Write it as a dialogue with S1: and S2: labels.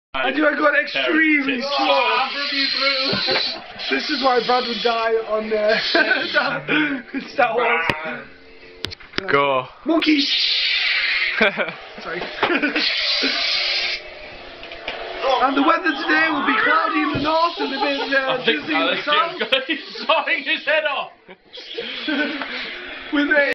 S1: I got extremely slow. This is why Brad would die on Star Wars.
S2: Go.
S1: Monkey. Sorry. And the weather today will be cloudy in the north and a bit drizzly in the south.
S2: He's sawing his head off.
S1: With a